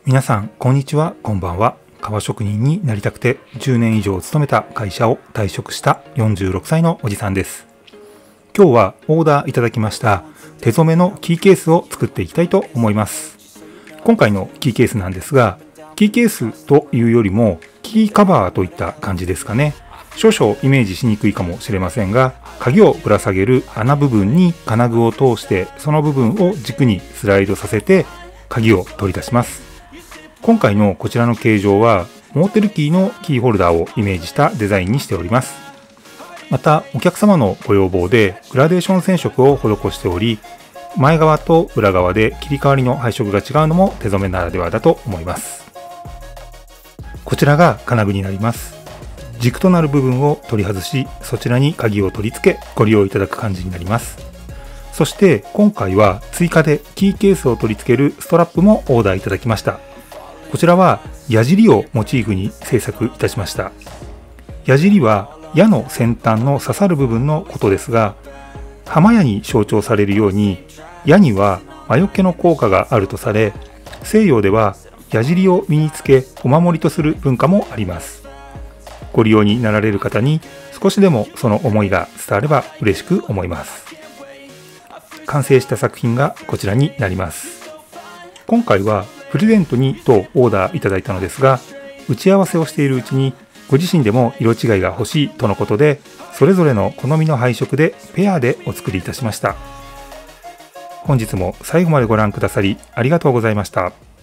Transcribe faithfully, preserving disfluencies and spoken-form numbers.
皆さんこんにちは、こんばんは。革職人になりたくてじゅうねん以上勤めた会社を退職したよんじゅうろくさいのおじさんです。今日はオーダーいただきました手染めのキーケースを作っていきたいと思います。今回のキーケースなんですが、キーケースというよりもキーカバーといった感じですかね。少々イメージしにくいかもしれませんが、鍵をぶら下げる穴部分に金具を通して、その部分を軸にスライドさせて鍵を取り出します。今回のこちらの形状はモーテルキーのキーホルダーをイメージしたデザインにしております。またお客様のご要望でグラデーション染色を施しており、前側と裏側で切り替わりの配色が違うのも手染めならではだと思います。こちらが金具になります。軸となる部分を取り外し、そちらに鍵を取り付けご利用いただく感じになります。そして今回は追加でキーケースを取り付けるストラップもオーダーいただきました。こちらは矢尻をモチーフに制作いたしました。矢尻は矢の先端の刺さる部分のことですが、浜矢に象徴されるように矢には魔除けの効果があるとされ、西洋では矢尻を身につけお守りとする文化もあります。ご利用になられる方に少しでもその思いが伝われば嬉しく思います。完成した作品がこちらになります。今回はプレゼントにとオーダーいただいたのですが、打ち合わせをしているうちにご自身でも色違いが欲しいとのことで、それぞれの好みの配色でペアでお作りいたしました。本日も最後までご覧くださりありがとうございました。